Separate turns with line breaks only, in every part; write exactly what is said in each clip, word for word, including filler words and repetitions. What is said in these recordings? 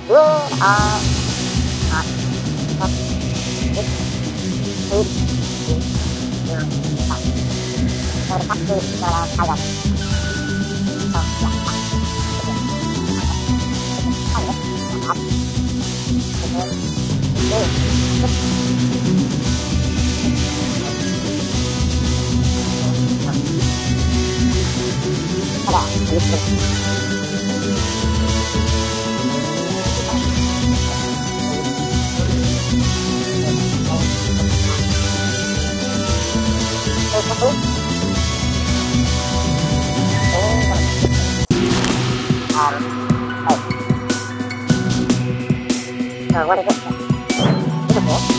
You are not not this food is your stuff. So the fact is that I got so So what is it? Is it this?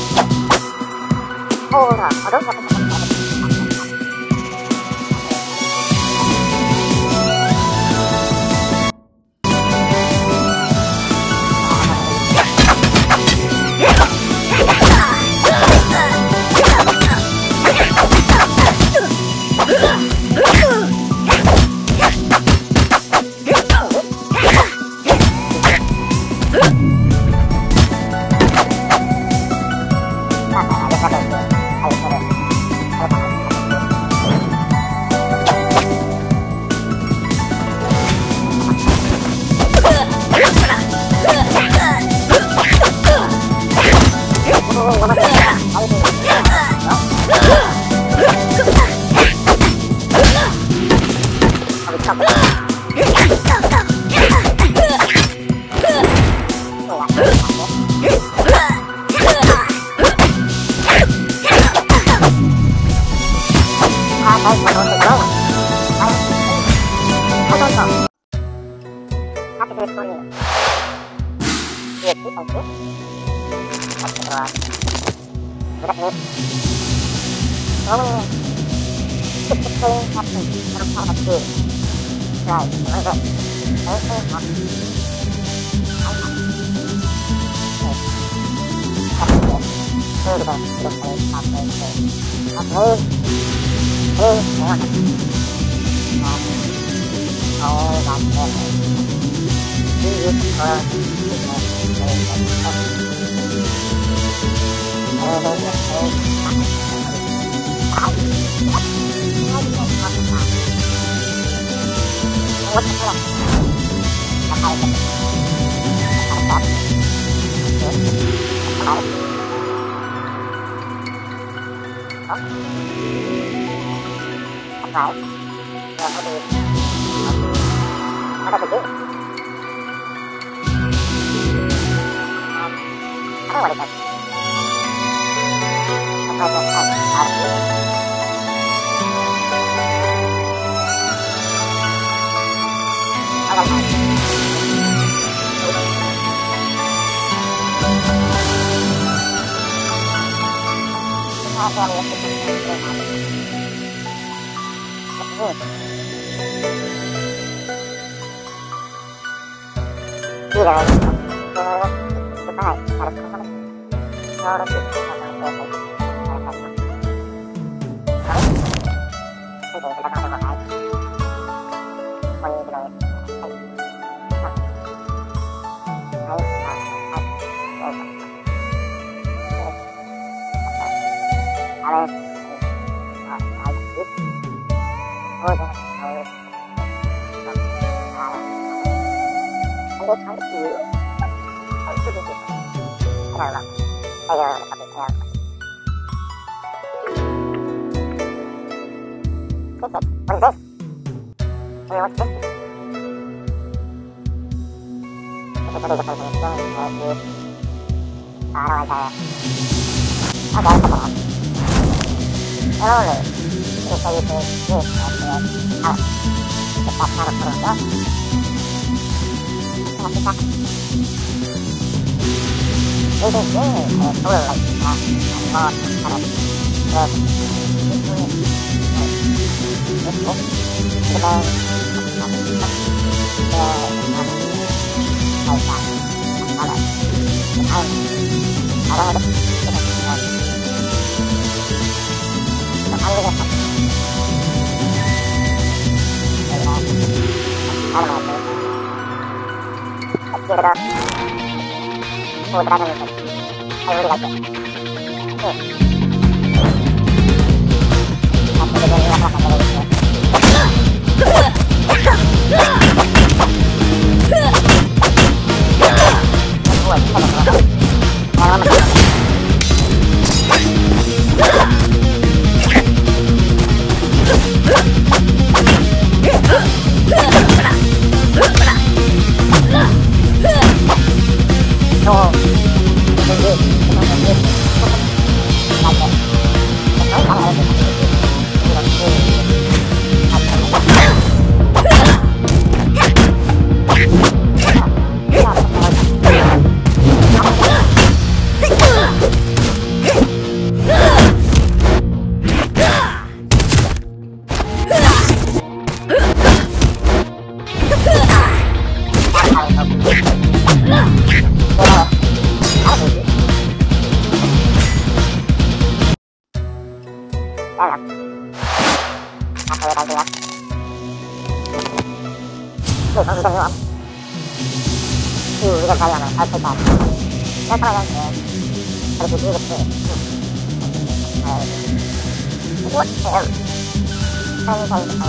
Hold on, I don't have to
Give it up.
Oh, dragon lizard. I really like it. Okay. After the game, I'm not going to do What the hell? Tiny, tiny, tiny.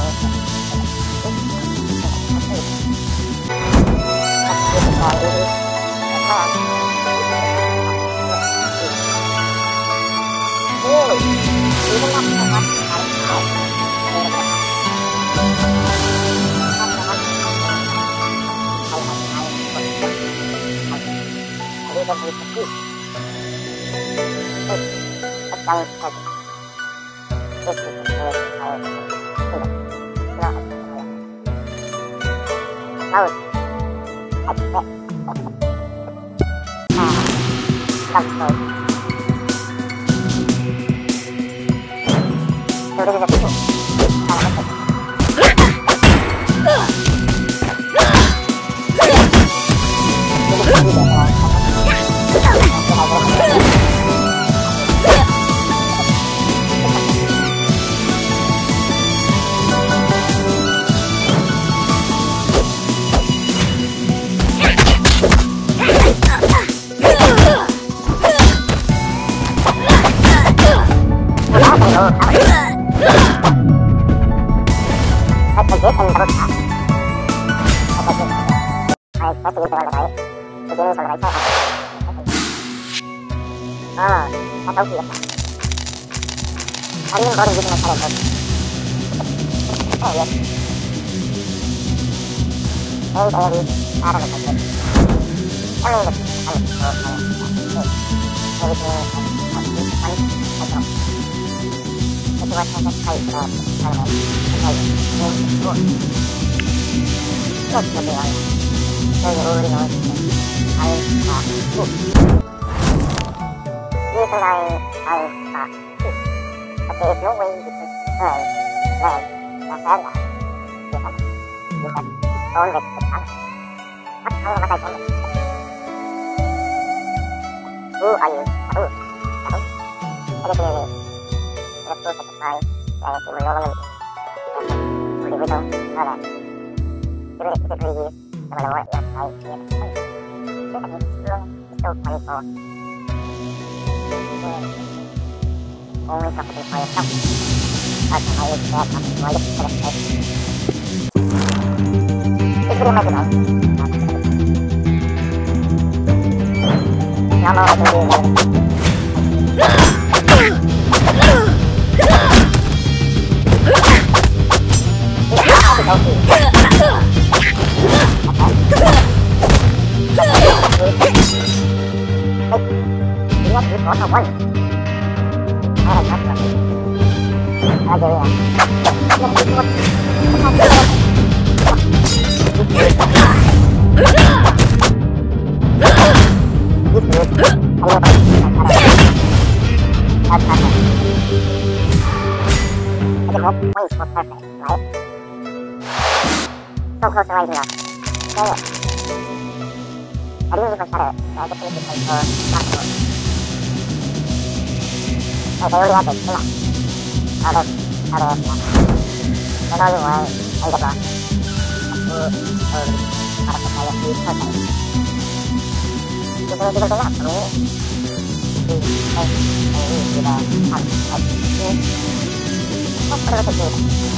Kita kita tolak kamu. Eh, ini sudah habis. Ini apa perlu itu?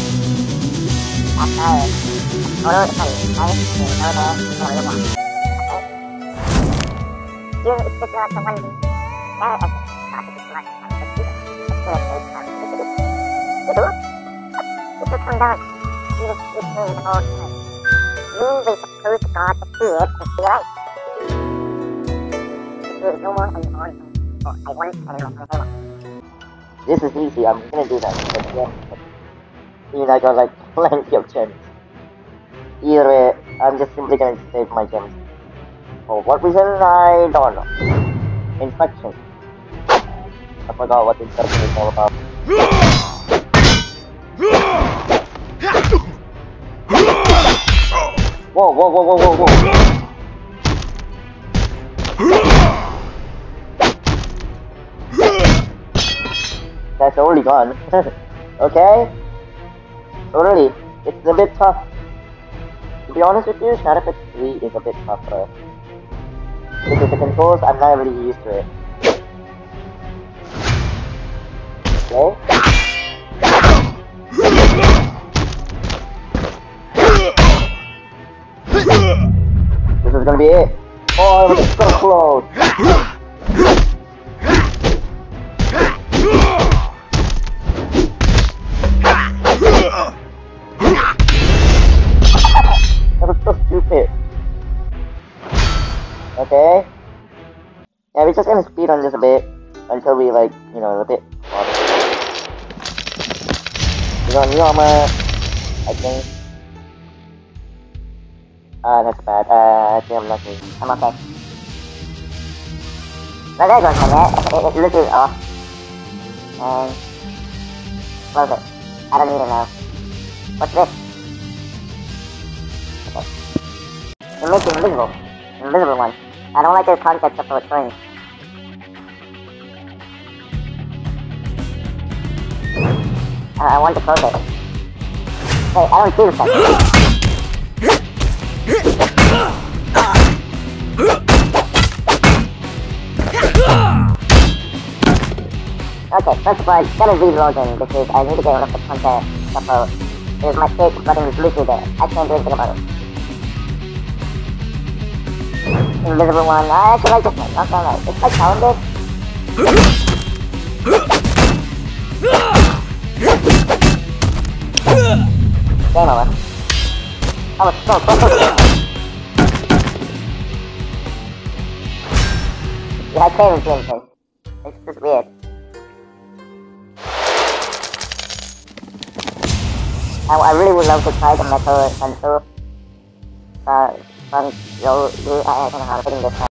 Apa? Kalau sekali, saya tahu dah kalau lama. Dia itu salah teman. Ya, aku tak cuma itu. Itu itu tentang itu itu all. You were supposed to God to see it and see right. There's no more on on. Oh, I want I don't know. I want.
This is easy. I'm gonna do that. But yeah, you know, I got like plenty of gems. Either way, I'm just simply gonna save my gems. For what reason, I don't know. Inspection. I forgot what inspection is all about. Whoa, whoa, whoa, whoa, whoa, whoa. That's already gone. Okay? Already, it's a bit tough. To be honest with you, Shadow Effect three is a bit tougher. Because the controls, I'm not really used to it. Okay? This is gonna be it. Oh, it was so close. That was so stupid. Okay. Yeah, we're just gonna speed on this a bit until we like, you know, a bit. We got new armor, I think. Ah, uh, that's bad. Uh, I think I'm lucky. I'm okay. No, there goes my net. It, it literally off. And close it. I don't need it now. What's this? Okay. It makes it invisible. Invisible one. I don't like the concept of returning. Uh, I want to close it. Hey, I don't do this. Okay, first of all, I gotta reload in because I need to get rid of the counter support. There's my safe button is literally there. I can't do anything about it. Invisible one. I actually like this one. Not gonna lie. It's like talented. Game over. I was so close. Yeah, I can't even see anything. It's just weird. I, I really would love to try the metal pencil. Uh, from yo, I, I don't know how to put in this.